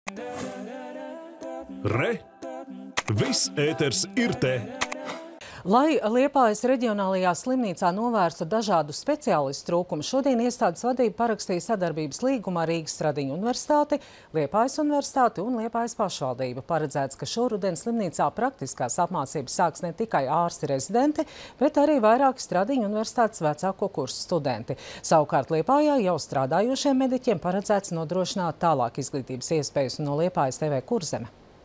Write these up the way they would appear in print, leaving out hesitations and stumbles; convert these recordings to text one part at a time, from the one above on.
Re! Viss ēters ir te! Lai Liepājas reģionālajā slimnīcā novērstu dažādu speciālistu trūkumu, šodien iestādes vadība parakstīja sadarbības līgumu ar Rīgas Stradiņu universitāti, Liepājas universitāti un Liepājas pašvaldību. Paredzēts, ka šoruden slimnīcā praktiskās apmācības sāks ne tikai ārsti rezidenti, bet arī vairāki Stradiņu universitātes vecāko kursu studenti. Savukārt Liepājā jau strādājošiem mediķiem paredzēts nodrošināt tālāk izglītības iespējas no Liepājas TV Kurzeme.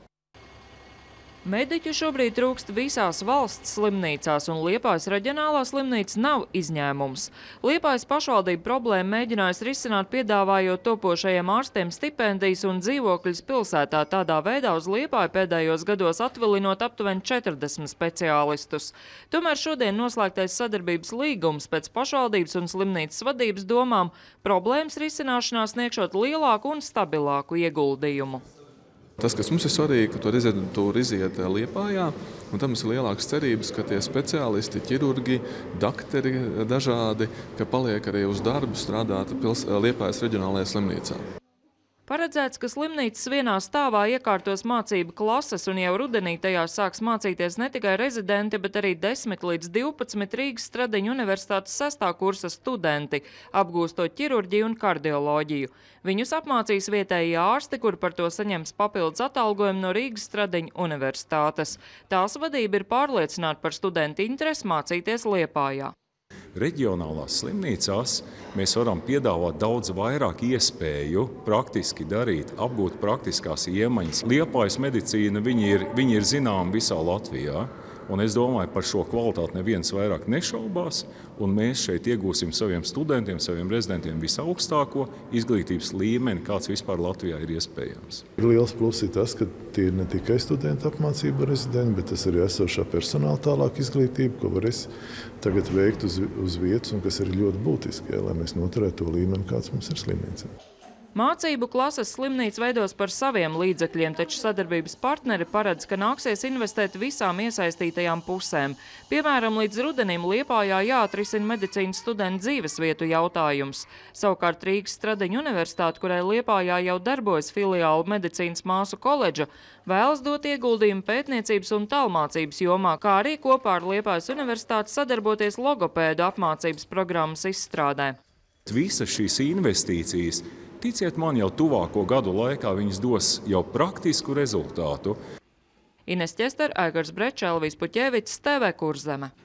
Mediķu šobrīd trūkst visās valsts slimnīcās, un Liepājas reģionālā slimnīca nav izņēmums. Liepājas pašvaldība problēmu mēģinājusi risināt, piedāvājot topošajiem ārstiem stipendijas un dzīvokļus pilsētā, tādā veidā uz Liepāju pēdējos gados atvilinot aptuveni 40 speciālistus. Tomēr šodien noslēgtais sadarbības līgums pēc pašvaldības un slimnīcas vadības domām problēmas risināšanā sniegšot lielāku un stabilāku ieguldījumu. Tas, kas mums ir svarīgi, ka to rezidentūru iziet Liepājā, un tam ir lielākas cerības, ka tie speciālisti, ķirurgi, dakteri dažādi, ka paliek arī uz darbu strādāt Liepājas reģionālajā slimnīcā. Paredzēts, ka slimnīcas vienā stāvā iekārtos mācību klases, un jau rudenī tajās sāks mācīties ne tikai rezidenti, bet arī 10 līdz 12 Rīgas Stradiņu universitātes 6. kursa studenti, apgūstot ķirurģiju un kardioloģiju. Viņus apmācīs vietējie ārsti, kuri par to saņems papildus atalgojumu no Rīgas Stradiņu universitātes. Tās vadība ir pārliecināta par studentu interesi mācīties Liepājā. Reģionālās slimnīcās mēs varam piedāvāt daudz vairāk iespēju praktiski darīt, apgūt praktiskās iemaņas. Liepājas medicīna, viņi ir zināma visā Latvijā, un es domāju, par šo kvalitāti neviens vairāk nešaubās, un mēs šeit iegūsim saviem studentiem, saviem rezidentiem visaugstāko izglītības līmeni, kāds vispār Latvijā ir iespējams. Liels pluss ir tas, ka tie ir ne tikai studentu apmācība rezidenti, bet tas arī esošā personāla tālāk izglītība, ko varēs tagad veikt uz vietas un kas ir ļoti būtiski, lai mēs noturētu to līmeni, kāds mums ir slimnīca. Mācību klases slimnīca veidos par saviem līdzekļiem, taču sadarbības partneri paredz, ka nāksies investēt visām iesaistītajām pusēm. Piemēram, līdz rudenim Liepājā jāatrisina medicīnas studentu dzīvesvietu jautājums. Savukārt Rīgas Stradiņu universitāte, kurai Liepājā jau darbojas filiāla medicīnas māsu koledža, vēlas dot ieguldījumu pētniecības un tālmācības jomā, kā arī kopā ar Liepājas universitāti sadarboties logopēdu apmācības programmas izstrādē. Visas šīs investīcijas, ticiet man, jau tuvāko gadu laikā viņas dos jau praktisku rezultātu. Ines Ķester, Aigars Brečs, Elvijs Puķevics, TV Kurzeme.